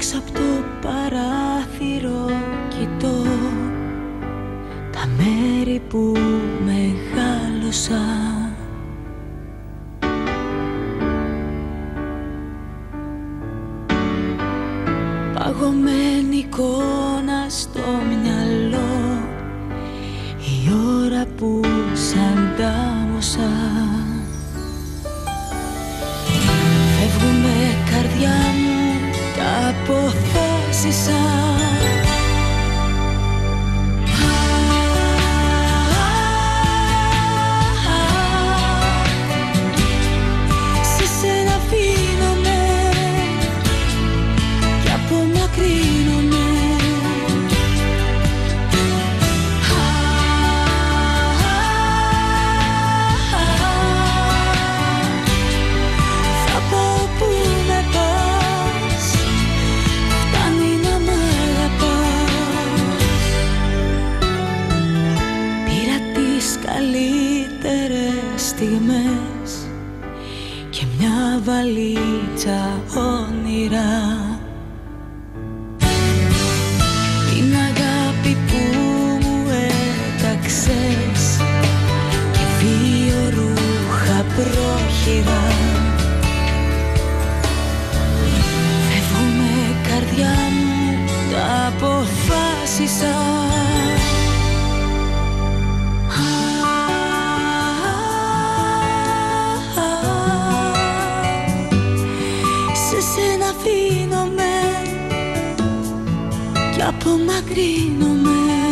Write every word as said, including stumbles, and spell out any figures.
έξω απ' το παράθυρο κοιτώ τα μέρη που μεγάλωσα. Παγωμένη εικόνα στο μυαλό, η ώρα που σ' αντάμωσα. Φεύγουνε καρδιά μου, τα αποφάσισα. Σε σένα αφήνομαι κι απομακρύνομαι. Θα πάω που με πας, φτάνει να μ' αγαπάς. Πήρα τις καλύτερες στιγμές και μια βαλίτσα όνειρα. Την αγάπη που μου έταξες και δύο ρούχα πρόχειρα. Φεύγουνε καρδιά μου, τα αποφάσισα. Σε σένα αφήνομαι κι απομακρύνομαι.